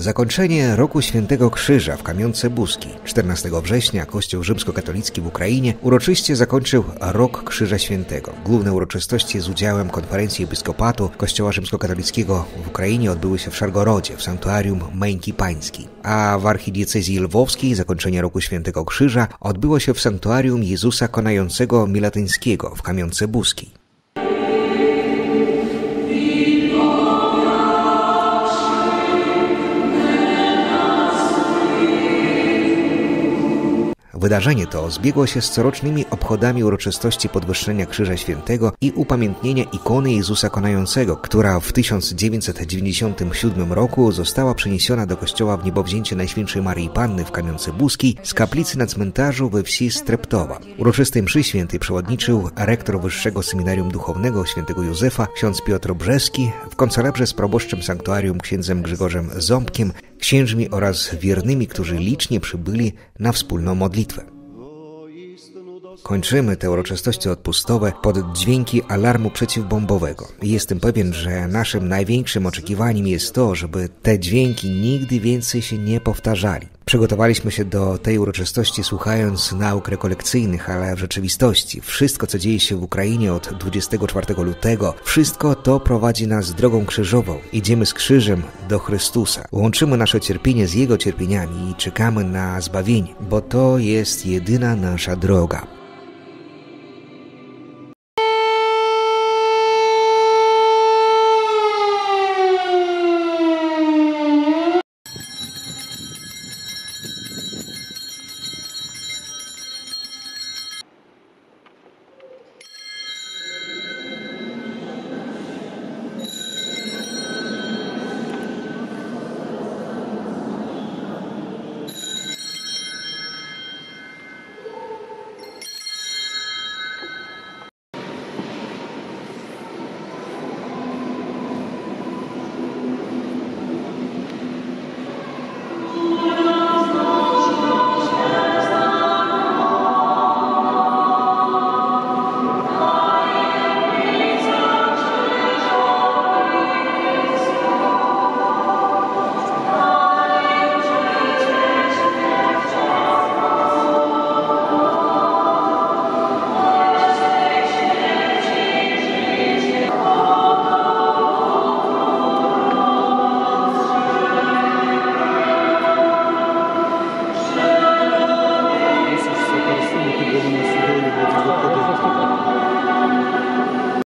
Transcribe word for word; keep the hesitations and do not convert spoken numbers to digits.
Zakończenie Roku Świętego Krzyża w Kamionce Buskiej. czternastego września Kościół rzymskokatolicki w Ukrainie uroczyście zakończył Rok Krzyża Świętego. Główne uroczystości z udziałem Konferencji Episkopatu Kościoła rzymskokatolickiego w Ukrainie odbyły się w Szargorodzie, w sanktuarium Męki Pańskiej. A w archidiecezji lwowskiej zakończenie Roku Świętego Krzyża odbyło się w sanktuarium Jezusa Konającego Milatyńskiego w Kamionce Buskiej. Wydarzenie to zbiegło się z corocznymi obchodami uroczystości podwyższenia Krzyża Świętego i upamiętnienia ikony Jezusa Konającego, która w tysiąc dziewięćset dziewięćdziesiątym siódmym roku została przeniesiona do kościoła w Niebowzięcie Najświętszej Maryi Panny w Kamionce Buskiej z kaplicy na cmentarzu we wsi Streptowa. Uroczystej mszy świętej przewodniczył rektor Wyższego Seminarium Duchownego Świętego Józefa, ksiądz Piotr Brzeski, w koncelebrze z proboszczem sanktuarium księdzem Grzegorzem Ząbkiem, księżmi oraz wiernymi, którzy licznie przybyli na wspólną modlitwę. Kończymy te uroczystości odpustowe pod dźwięki alarmu przeciwbombowego. Jestem pewien, że naszym największym oczekiwaniem jest to, żeby te dźwięki nigdy więcej się nie powtarzali. Przygotowaliśmy się do tej uroczystości słuchając nauk rekolekcyjnych, ale w rzeczywistości wszystko, co dzieje się w Ukrainie od dwudziestego czwartego lutego, wszystko to prowadzi nas drogą krzyżową. Idziemy z krzyżem do Chrystusa. Łączymy nasze cierpienie z Jego cierpieniami i czekamy na zbawienie, bo to jest jedyna nasza droga.